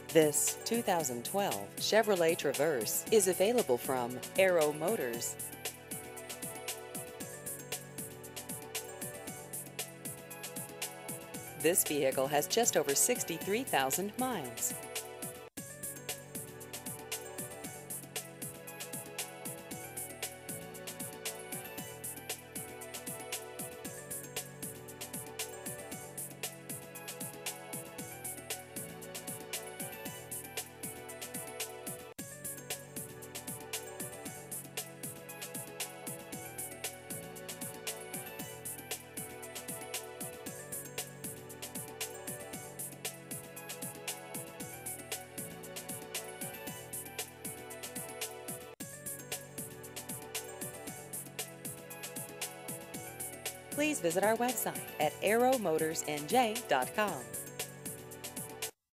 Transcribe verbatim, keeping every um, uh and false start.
This two thousand twelve Chevrolet Traverse is available from Arrow Motors. This vehicle has just over sixty-three thousand miles. Please visit our website at arrow motors n j dot com.